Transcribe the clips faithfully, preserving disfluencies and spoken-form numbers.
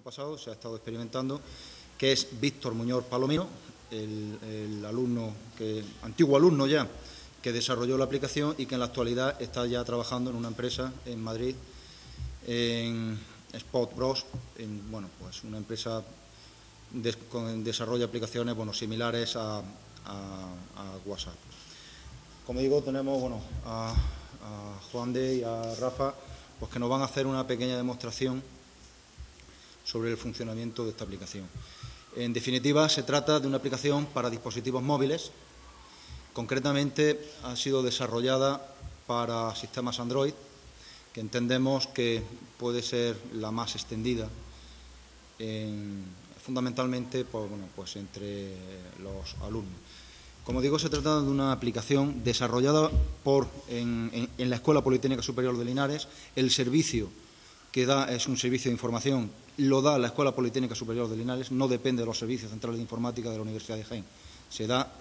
curso pasado se ha estado experimentando, que es Víctor Muñoz Palomino, el, el alumno, que, antiguo alumno ya, que desarrolló la aplicación y que en la actualidad está ya trabajando en una empresa en Madrid, en Spot Bros, en, bueno, pues una empresa de, con desarrollo de aplicaciones bueno, similares a, a, a WhatsApp. Como digo, tenemos bueno, a, a Juan de y a Rafa, pues que nos van a hacer una pequeña demostración sobre el funcionamiento de esta aplicación. En definitiva, se trata de una aplicación para dispositivos móviles. Concretamente, ha sido desarrollada para sistemas Android, que entendemos que puede ser la más extendida, en, fundamentalmente pues, bueno, pues entre los alumnos. Como digo, se trata de una aplicación desarrollada por, en, en, en la Escuela Politécnica Superior de Linares. El servicio que da es un servicio de información, lo da la Escuela Politécnica Superior de Linares, no depende de los servicios centrales de informática de la Universidad de Jaén. Se da,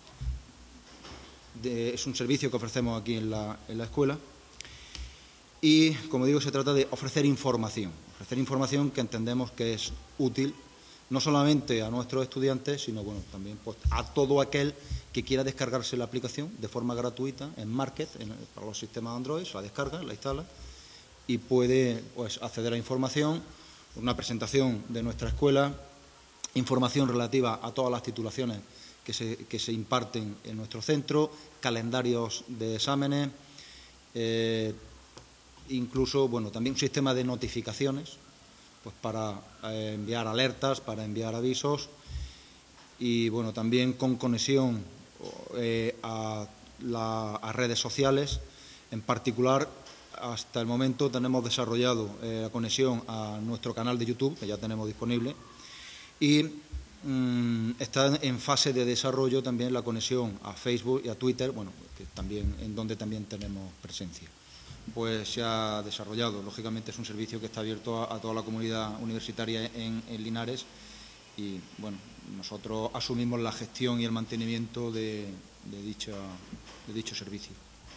de, es un servicio que ofrecemos aquí en la, en la escuela y, como digo, se trata de ofrecer información, ofrecer información que entendemos que es útil no solamente a nuestros estudiantes, sino bueno, también pues, a todo aquel que quiera descargarse la aplicación de forma gratuita en Market, en, para los sistemas Android, la descarga, la instala y puede pues, acceder a información, una presentación de nuestra escuela, información relativa a todas las titulaciones que se, que se imparten en nuestro centro, calendarios de exámenes, eh, incluso bueno, también un sistema de notificaciones pues, para eh, enviar alertas, para enviar avisos y bueno, también con conexión eh, a, la, a redes sociales, en particular. Hasta el momento tenemos desarrollado eh, la conexión a nuestro canal de YouTube, que ya tenemos disponible, y mmm, está en fase de desarrollo también la conexión a Facebook y a Twitter, bueno, que también, en donde también tenemos presencia. Pues se ha desarrollado, lógicamente es un servicio que está abierto a, a toda la comunidad universitaria en, en Linares y, bueno, nosotros asumimos la gestión y el mantenimiento de, de, dicha, de dicho servicio.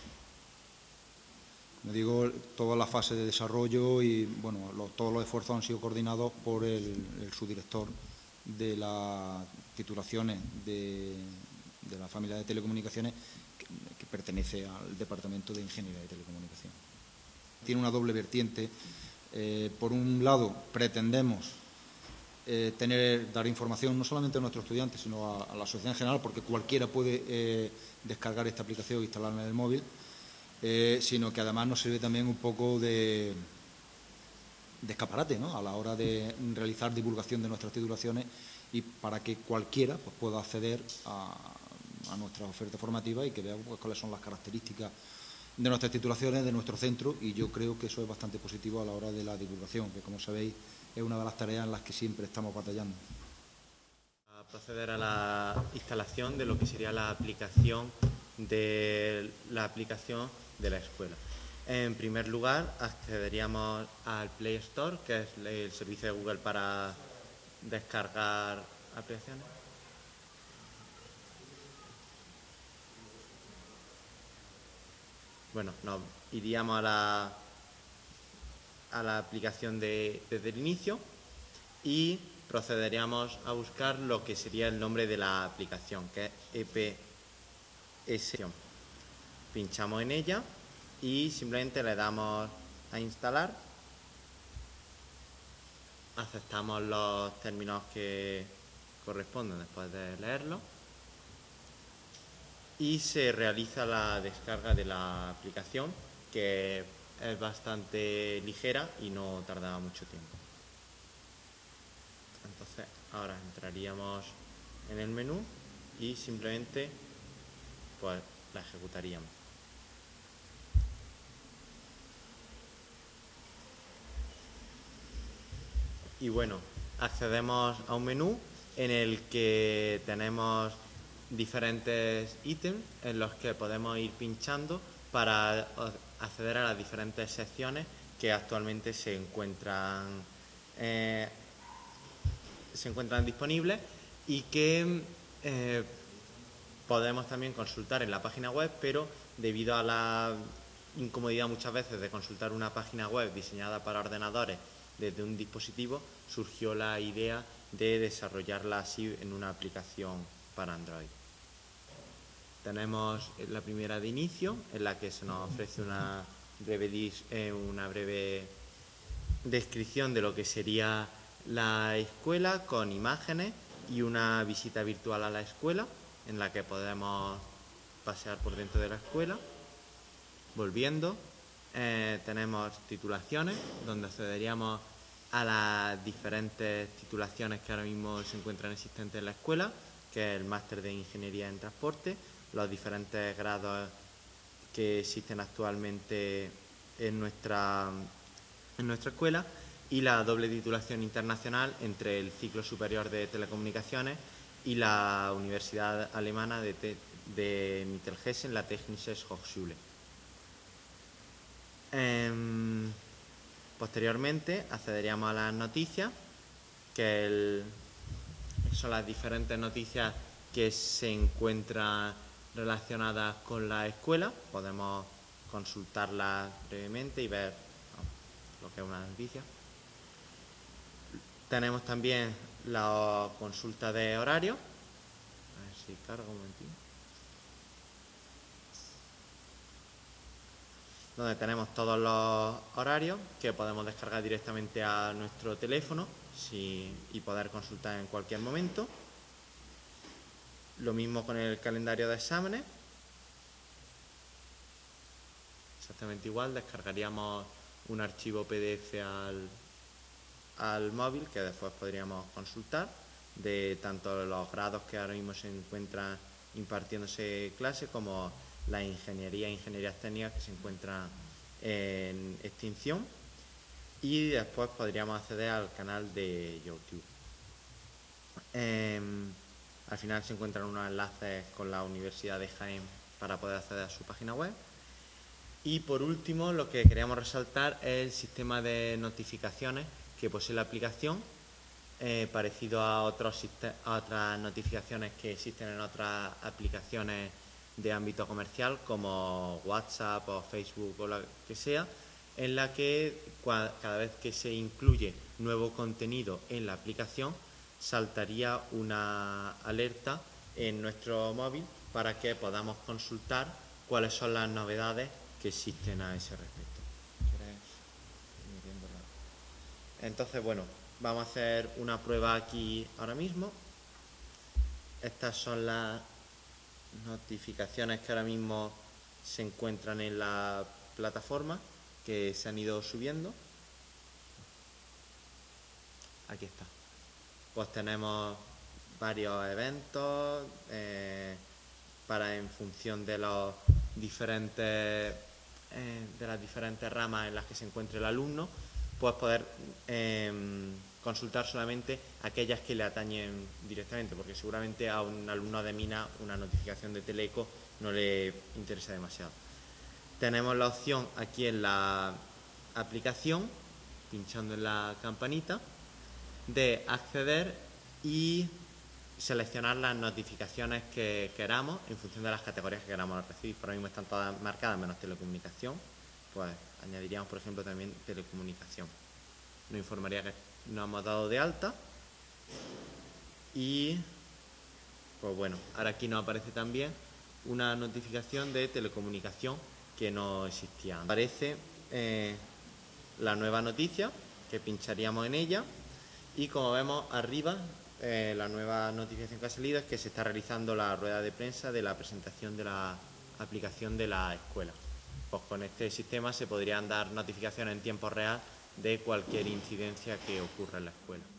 Me digo, toda la fase de desarrollo y bueno, lo, todos los esfuerzos han sido coordinados por el, el subdirector de las titulaciones de, de la familia de telecomunicaciones que, que pertenece al Departamento de Ingeniería de Telecomunicación. Tiene una doble vertiente. Eh, por un lado, pretendemos eh, tener, dar información no solamente a nuestros estudiantes, sino a, a la sociedad en general, porque cualquiera puede eh, descargar esta aplicación e instalarla en el móvil. Eh, sino que además nos sirve también un poco de, de escaparate, ¿no?, a la hora de realizar divulgación de nuestras titulaciones y para que cualquiera pues, pueda acceder a, a nuestra oferta formativa y que vea pues, cuáles son las características de nuestras titulaciones, de nuestro centro, y yo creo que eso es bastante positivo a la hora de la divulgación, que como sabéis es una de las tareas en las que siempre estamos batallando. A proceder a la instalación de lo que sería la aplicación de la aplicación de la escuela. En primer lugar, accederíamos al Play Store, que es el servicio de Google para descargar aplicaciones. Bueno, nos iríamos a la, a la aplicación de, desde el inicio y procederíamos a buscar lo que sería el nombre de la aplicación, que es E P S. Pinchamos en ella y simplemente le damos a instalar. Aceptamos los términos que corresponden después de leerlo y se realiza la descarga de la aplicación, que es bastante ligera y no tarda mucho tiempo. Entonces, ahora entraríamos en el menú y simplemente pues la ejecutaríamos. Y bueno, accedemos a un menú en el que tenemos diferentes ítems en los que podemos ir pinchando para acceder a las diferentes secciones que actualmente se encuentran eh, se encuentran disponibles y que eh, podemos también consultar en la página web, pero debido a la incomodidad muchas veces de consultar una página web diseñada para ordenadores desde un dispositivo, surgió la idea de desarrollarla así en una aplicación para Android. Tenemos la primera de inicio, en la que se nos ofrece una breve, dis, eh, una breve descripción de lo que sería la escuela, con imágenes y una visita virtual a la escuela, en la que podemos pasear por dentro de la escuela. Volviendo, eh, tenemos titulaciones, donde accederíamos a las diferentes titulaciones que ahora mismo se encuentran existentes en la escuela, que es el máster de Ingeniería en Transporte, los diferentes grados que existen actualmente en nuestra, en nuestra escuela, y la doble titulación internacional entre el ciclo superior de telecomunicaciones y la Universidad Alemana de, Te de Mittelhessen, la Technische Hochschule. Eh, posteriormente accederíamos a las noticias, que el, son las diferentes noticias que se encuentran relacionadas con la escuela. Podemos consultarlas brevemente y ver ¿no? lo que es una noticia. Tenemos también la consulta de horario. A ver si carga un momentito. Donde tenemos todos los horarios que podemos descargar directamente a nuestro teléfono si, y poder consultar en cualquier momento. Lo mismo con el calendario de exámenes. Exactamente igual, descargaríamos un archivo P D F al, al móvil que después podríamos consultar de tanto los grados que ahora mismo se encuentran impartiéndose clases como la ingeniería e ingenierías técnicas que se encuentran en extinción, y después podríamos acceder al canal de YouTube. Eh, al final se encuentran unos enlaces con la Universidad de Jaén para poder acceder a su página web. Y por último, lo que queríamos resaltar es el sistema de notificaciones que posee la aplicación, eh, parecido a, otros, a otras notificaciones que existen en otras aplicaciones de ámbito comercial como WhatsApp o Facebook o lo que sea, en la que cada vez que se incluye nuevo contenido en la aplicación saltaría una alerta en nuestro móvil para que podamos consultar cuáles son las novedades que existen a ese respecto. Entonces, bueno, vamos a hacer una prueba aquí ahora mismo. Estas son las notificaciones que ahora mismo se encuentran en la plataforma, que se han ido subiendo. Aquí está. Pues tenemos varios eventos eh, para en función de los diferentes eh, de las diferentes ramas en las que se encuentre el alumno, pues poder eh, consultar solamente aquellas que le atañen directamente, porque seguramente a un alumno de Mina una notificación de Teleco no le interesa demasiado. Tenemos la opción aquí en la aplicación, pinchando en la campanita, de acceder y seleccionar las notificaciones que queramos en función de las categorías que queramos recibir. Por ahora mismo están todas marcadas menos telecomunicación, pues añadiríamos por ejemplo también telecomunicación. Nos informaría que nos hemos dado de alta y pues bueno, ahora aquí nos aparece también una notificación de telecomunicación que no existía. Aparece eh, la nueva noticia, que pincharíamos en ella, y como vemos arriba, eh, la nueva notificación que ha salido es que se está realizando la rueda de prensa de la presentación de la aplicación de la escuela. Pues con este sistema se podrían dar notificaciones en tiempo real de cualquier incidencia que ocurra en la escuela.